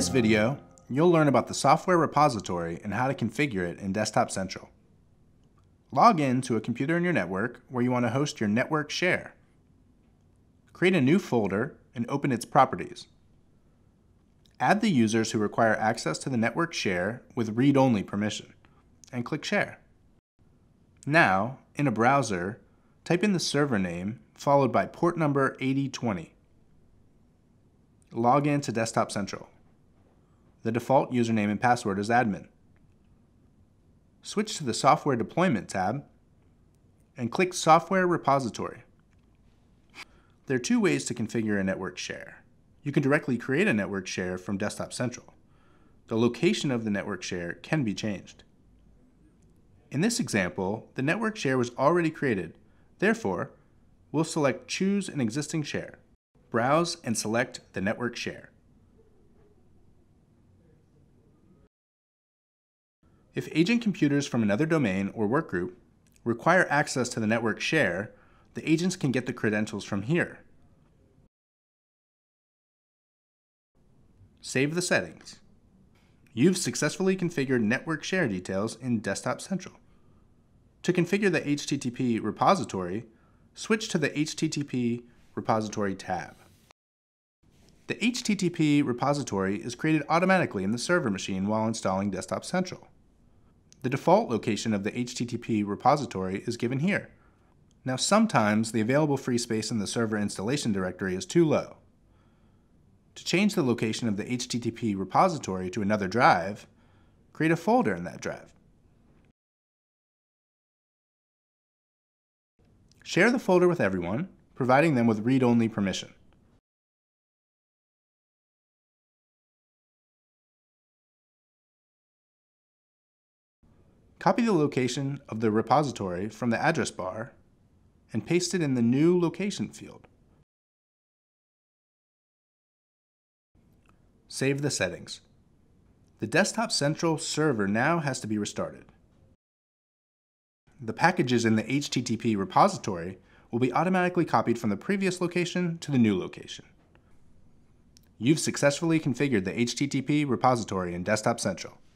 this video, you'll learn about the software repository and how to configure it in Desktop Central. Log in to a computer in your network where you want to host your network share. Create a new folder and open its properties. Add the users who require access to the network share with read-only permission, and click Share. Now, in a browser, type in the server name followed by port number 8020. Log in to Desktop Central. The default username and password is admin. Switch to the Software Deployment tab and click Software Repository. There are two ways to configure a network share. You can directly create a network share from Desktop Central. The location of the network share can be changed. In this example, the network share was already created. Therefore, we'll select Choose an existing share. Browse and select the network share. If agent computers from another domain or workgroup require access to the network share, the agents can get the credentials from here. Save the settings. You've successfully configured network share details in Desktop Central. To configure the HTTP repository, switch to the HTTP repository tab. The HTTP repository is created automatically in the server machine while installing Desktop Central. The default location of the HTTP repository is given here. Now sometimes the available free space in the server installation directory is too low. To change the location of the HTTP repository to another drive, create a folder in that drive. Share the folder with everyone, providing them with read-only permission. Copy the location of the repository from the address bar and paste it in the New Location field. Save the settings. The Desktop Central server now has to be restarted. The packages in the HTTP repository will be automatically copied from the previous location to the new location. You've successfully configured the HTTP repository in Desktop Central.